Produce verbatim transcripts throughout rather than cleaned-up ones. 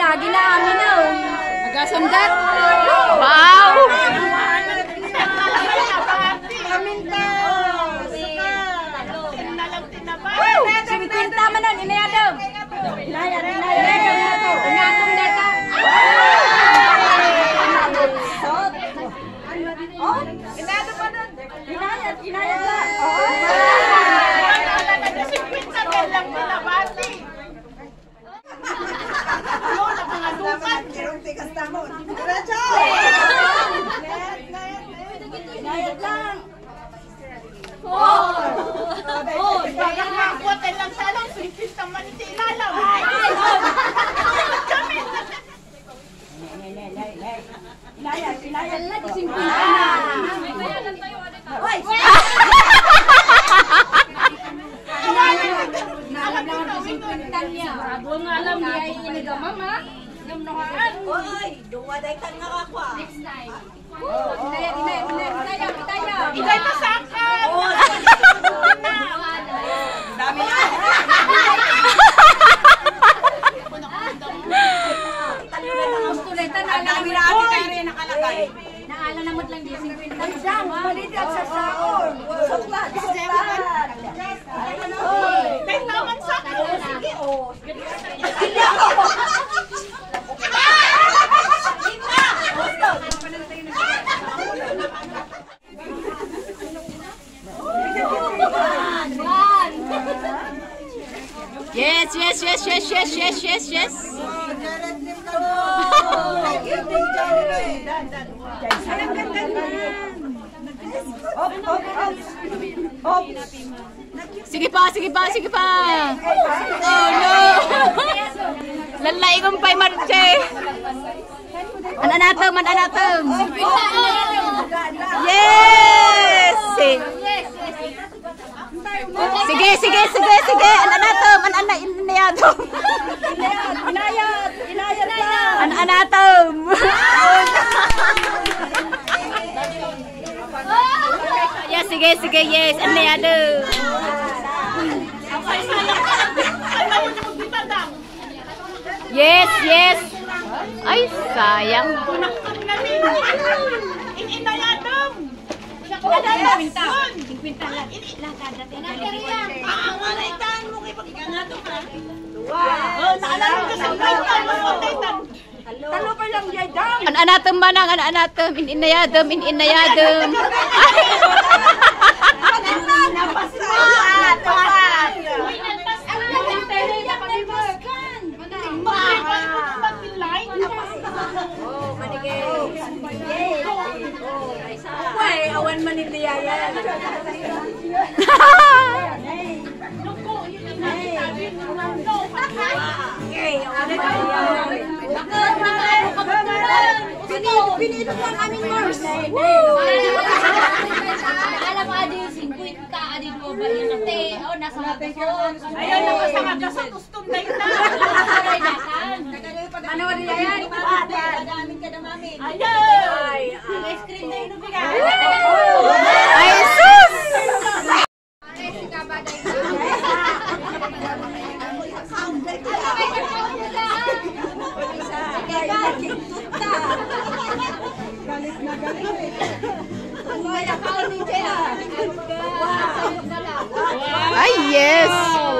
lagi na amin na. Nagasamdat. Wow! Singkwenta man nun, inayadam. Inayad, inayad. Ingatong data. Oh, inayad pa nun. Inayad, inayad na. Singkwenta lang pinabati. Lola, mga lupan. Kirong tigas tamon. Diretso! Inayad lang. Oh! Oh! Parang nakakutin lang sa lang. Sipis naman ito ilalam. Ay! Inayad, inayad lang. Singkwenta na. May bayanan tayo. Oy! Alam naman ang singkwenta niya. Buong alam niya ay inigamam ha? Gamnohaan. Oy! Duwaday ka nga ako. Next time. Inayad, inayad, inayad, inayad, inayad. Inayad pa sa akin. Dami na. Ang dami na ate tayo rin nakalagay. Naala namot lang din singkwenta. Ang dam, malidat sa saon. Suklat, suklat. Kahit naman sa akin. Sige, o. Yes, yes, yes, yes, yes, yes, yes, yes. Sige pa, sige pa, sige pa. Oh no. Lalai kong pay marche. An-anatom, an-anatom. Yes. Sige, sige, sige, sige. An-anatom, an-ana inayadom. Inayad, inayad lang. An-anatom. Yes, sige, sige, yes. Inayadom. Yes, yes. Ay, sayang. Inayadom. Singkwenta lang. Nakariyan mo kay pagkanato ka. Wow. Naalala ka sa kwenta. Talo pa lang yay dam. An-anatom manang, an-anatom. In-inayadom, in-inayadom. Ay, awan man hindi yan. Pinito po ang aming Mars. Alam mo, adi yung singkwenta, adi mo ba yun ate? O, nasa magason. Ayaw na sa magason, gustong na yun na. Ano wala yan? Pagdaamin ka na mami. Ayaw! Ice cream na yun bigay. Ay, sus! Ay, yes!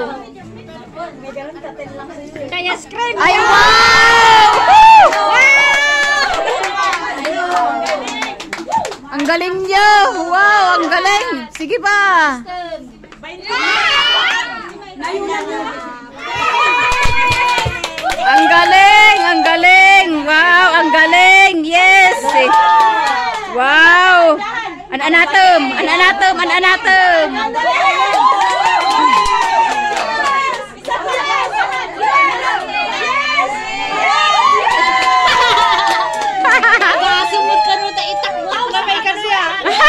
Kaya screen. Ay, wow! Ang galing niyo! Wow, ang galing! Sige pa! Ang galing! Ang galing! Wow, ang galing! Yes! Wow! An-anatom! An-anatom! An-anatom! Sumot ka nun na itakbo na may kanuya.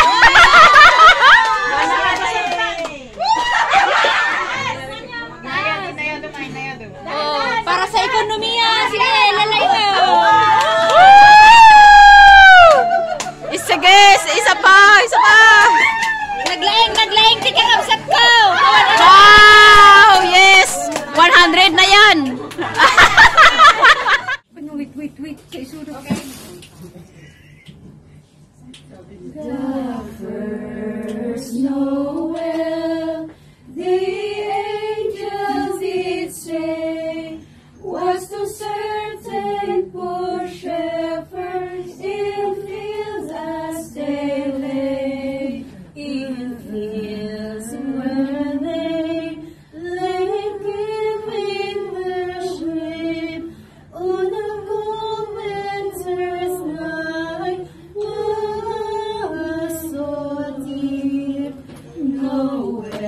Oh, para sa ekonomiya. Sige, lalay mo. Isa guys! Isa pa! Isa pa! Naglaing, naglaing. Tika kapsat Noel, the angels did say, was to certain poor shepherds in fields as they lay, in fields where they lay giving worship on a cold winter's night was so deep. Noel,